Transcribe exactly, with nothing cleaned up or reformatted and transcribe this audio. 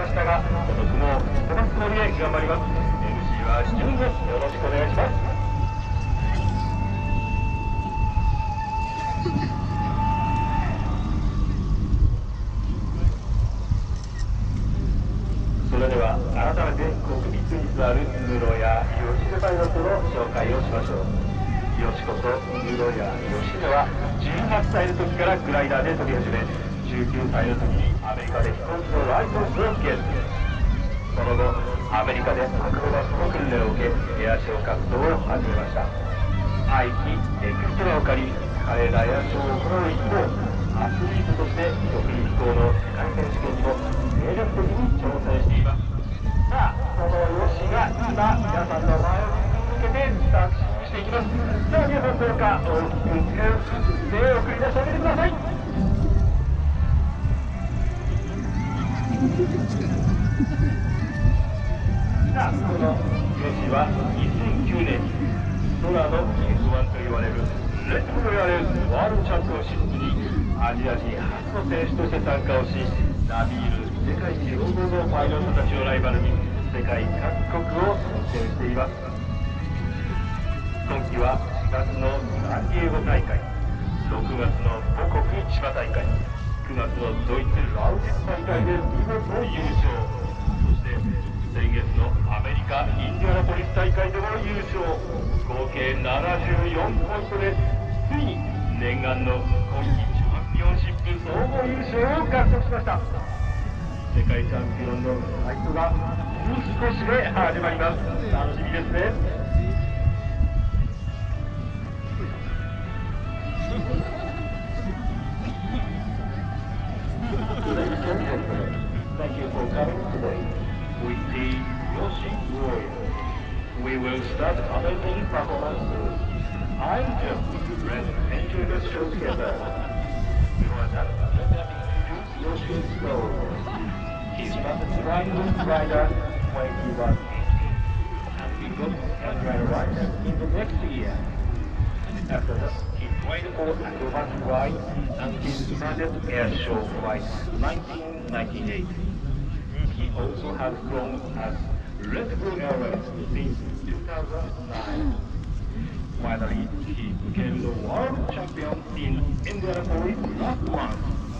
ましたが、この雲を飛ばすつもりで頑張ります。 エムシー は純です。よろしくお願いします。それでは改めてコックピットに座る室谷義秀パイロットの紹介をしましょう。よしこと室谷義秀はじゅうはっさいの時からグライダーで飛び始め、じゅうきゅうさいの時にアメリカで飛行機のライセンスをゲット。その後アメリカでアクロバスの訓練を受け、エアショー活動を始めました。愛機エクストラを借り、華麗なエアショーを行う一方、アスリートとして極秘飛行の世界選手権にも精力的に挑戦しています。さあ、そのヨシが今皆さんの前を向けてタクシーしていきます。さあ皆さん、どうか大きく手を送り出してあげてください。さあ、このヨシはにせんきゅうねんに空の エフワン と言われるレッドブルアレンワールドチャンピオンシップにアジア人初の選手として参加をし、ナビール世界強豪のパイロットたちをライバルに世界各国を転戦しています。今季はしがつのサンディエゴ大会、ろくがつの母国千葉大会、くがつのドイツラウジス大会で見事優勝。そして先月のアメリカインディアナポリス大会でも優勝。合計ななじゅうよんポイントでついに念願の今季チャンピオンシップ総合優勝を獲得しました。世界チャンピオンのファイトがもう少しで始まります。楽しみですね。Ladies and gentlemen, thank you for coming today. We see Yoshi Warrior. We will start amazing performance soon. I'm Jim. Let's enjoy the show together. Before that, let me introduce Yoshi Warrior. He's not flying with rider when he was eighteen, and he got a rider license in the next year. After that, he trained for acrobatic ride and his started air show flight nineteen ninety-eight. He also has flown as Red Bull Airways since two thousand nine. Finally, he became the world champion in Indianapolis last month.